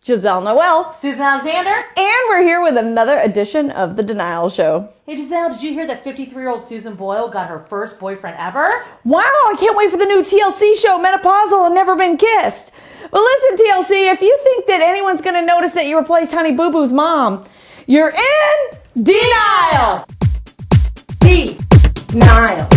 Gisele Noel Susan Alexander. And we're here with another edition of The Denial Show. Hey Gisele, did you hear that 53-year-old Susan Boyle got her first boyfriend ever? Wow, I can't wait for the new TLC show, Menopausal and Never Been Kissed. Well, listen, TLC, if you think that anyone's going to notice that you replaced Honey Boo Boo's mom, you're in denial. Denial.